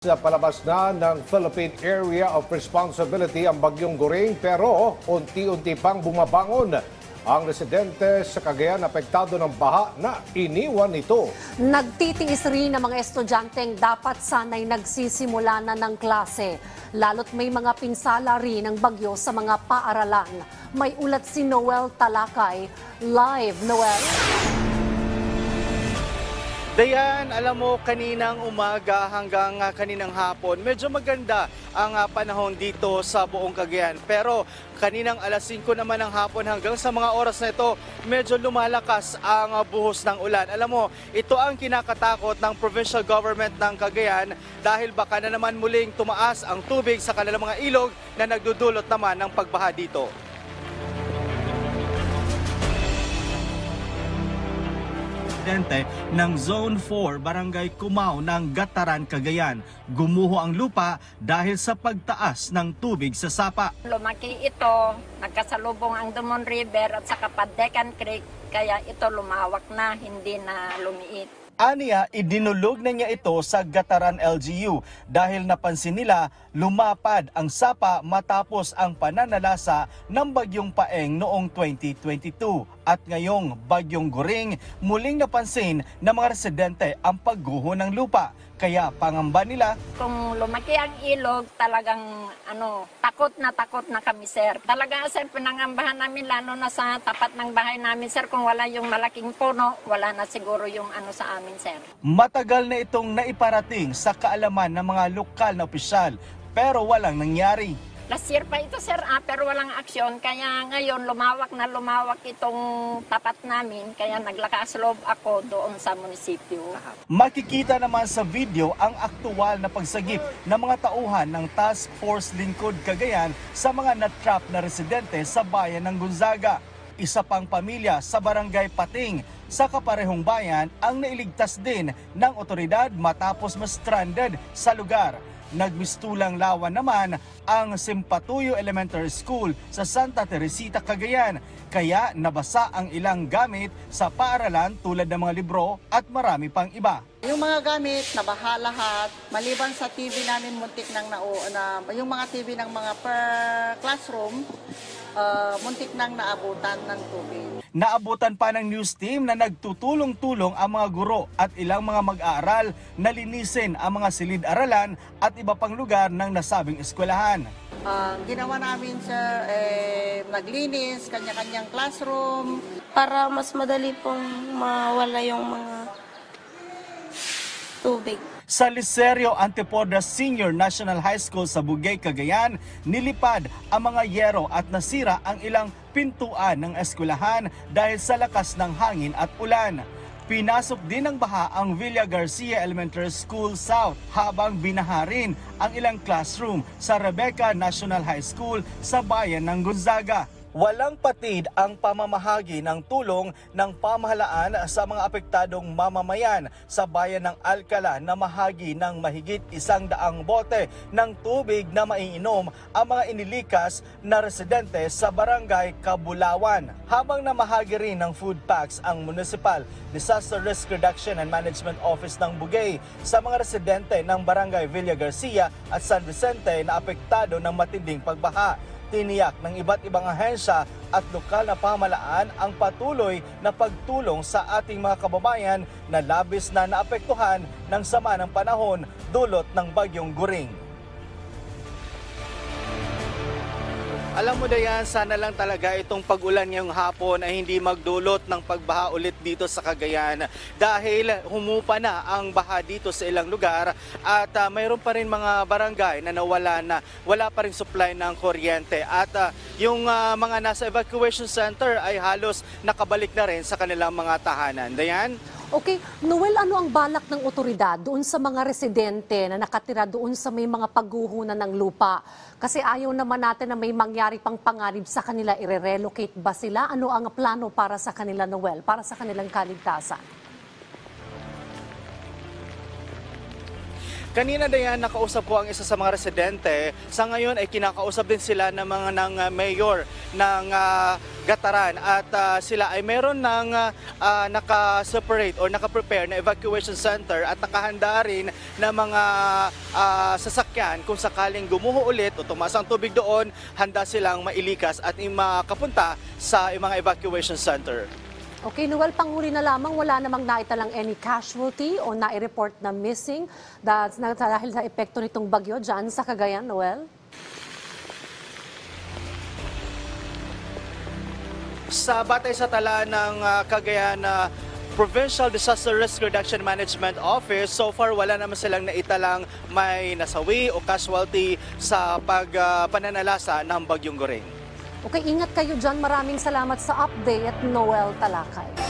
Palabas na ng Philippine Area of Responsibility ang Bagyong Goring pero unti-unti pang bumabangon ang residente sa Cagayan apektado ng baha na iniwan nito. Nagtitiis rin ang mga estudyanteng dapat sanay nagsisimula na ng klase. Lalo't may mga pinsala rin ng bagyo sa mga paaralan. May ulat si Noel Talakay. Live, Noel. Dayan, alam mo, kaninang umaga hanggang kaninang hapon, medyo maganda ang panahon dito sa buong Cagayan. Pero kaninang alas 5 naman ng hapon hanggang sa mga oras na ito, medyo lumalakas ang buhos ng ulan. Alam mo, ito ang kinakatakot ng provincial government ng Cagayan dahil baka na naman muling tumaas ang tubig sa kanilang mga ilog na nagdudulot naman ng pagbaha dito. Ng Zone 4, Barangay Cumao ng Gataran, Cagayan. Gumuho ang lupa dahil sa pagtaas ng tubig sa sapa. Lumaki ito, nagkasalubong ang Dumon River at saka Padecan Creek, kaya ito lumawak na, hindi na lumiit. Aniya, idinulog na niya ito sa Gataran LGU dahil napansin nila lumapad ang sapa matapos ang pananalasa ng Bagyong Paeng noong 2022. At ngayong Bagyong Goring, muling napansin ng mga residente ang pagguho ng lupa. Kaya pangamba nila, kung lumaki ang ilog, talagang takot na kami, sir. Talaga, sir, pinangambahan namin lalo na sa tapat ng bahay namin, sir. Kung wala yung malaking puno, wala na siguro yung sa amin, sir. Matagal na itong naiparating sa kaalaman ng mga lokal na opisyal pero walang nangyari. Last year pa ito, sir, pero walang aksyon. Kaya ngayon, lumawak itong tapat namin. Kaya naglakas loob ako doon sa munisipyo. Makikita naman sa video ang aktual na pagsagip ng mga tauhan ng Task Force Lingkod Cagayan sa mga natrap na residente sa bayan ng Gonzaga. Isa pang pamilya sa Barangay Pating sa kaparehong bayan ang nailigtas din ng otoridad matapos ma-stranded sa lugar. Nagmistulang lawan naman ang Simpatuyo Elementary School sa Santa Teresita, Cagayan. Kaya nabasa ang ilang gamit sa paaralan tulad ng mga libro at marami pang iba. Yung mga gamit, nabaha lahat. Maliban sa TV namin, muntik nang yung mga TV ng mga per classroom, muntik nang naabutan ng tubig. Naabutan pa ng news team na nagtutulong-tulong ang mga guro at ilang mga mag-aaral na linisin ang mga silid-aralan at iba pang lugar ng nasabing eskwelahan. Ginawa namin, sir, naglinis, kanya-kanyang classroom. Para mas madali pong mawala yung mga tubig. Sa Licerio Antipoda Senior National High School sa Bugay, Cagayan, nilipad ang mga yero at nasira ang ilang pintuan ng eskwelahan dahil sa lakas ng hangin at ulan. Pinasok din ng baha ang Villa Garcia Elementary School South habang binaha rin ang ilang classroom sa Rebecca National High School sa bayan ng Gonzaga. Walang patid ang pamamahagi ng tulong ng pamahalaan sa mga apektadong mamamayan sa bayan ng Alcala na mahagi ng mahigit 100 bote ng tubig na maiinom ang mga inilikas na residente sa Barangay Kabulawan. Habang namahagi rin ng food packs ang Municipal Disaster Risk Reduction and Management Office ng Bugay sa mga residente ng Barangay Villa Garcia at San Vicente na apektado ng matinding pagbaha. Tiniyak ng iba't ibang ahensya at lokal na pamahalaan ang patuloy na pagtulong sa ating mga kababayan na labis na naapektuhan ng sama ng panahon dulot ng Bagyong Goring. Alam mo, Dayan, sana lang talaga itong pag-ulan ngayong hapon ay hindi magdulot ng pagbaha ulit dito sa Cagayan dahil humupa na ang baha dito sa ilang lugar at mayroon pa rin mga barangay na wala pa rin supply ng kuryente at yung mga nasa evacuation center ay halos nakabalik na rin sa kanilang mga tahanan. Dayan? Okay, Noel, ano ang balak ng otoridad doon sa mga residente na nakatira doon sa may mga pagguhunan ng lupa? Kasi ayaw naman natin na may mangyari pang panganib sa kanila, i-relocate ba sila? Ano ang plano para sa kanila, Noel, para sa kanilang kaligtasan? Kanina Dayan, nakausap ko ang isa sa mga residente. Sa ngayon ay kinakausap din sila ng mayor ng Gataran at sila ay meron ng naka-separate or naka-prepare na evacuation center at nakahanda rin na mga sasakyan kung sakaling gumuho ulit o tumaas ang tubig doon, handa silang mailikas at makapunta sa mga evacuation center. Okay, Noel, panghuli na lamang, wala namang naitalang any casualty o nai-report na missing dahil sa epekto nitong bagyo dyan sa Cagayan, Noel? Batay sa tala ng Cagayan Provincial Disaster Risk Reduction Management Office, so far wala naman silang naitalang may nasawi o casualty sa pananalasa ng Bagyong Goring. Okay, ingat kayo dyan. Maraming salamat sa update, Noel Talakay.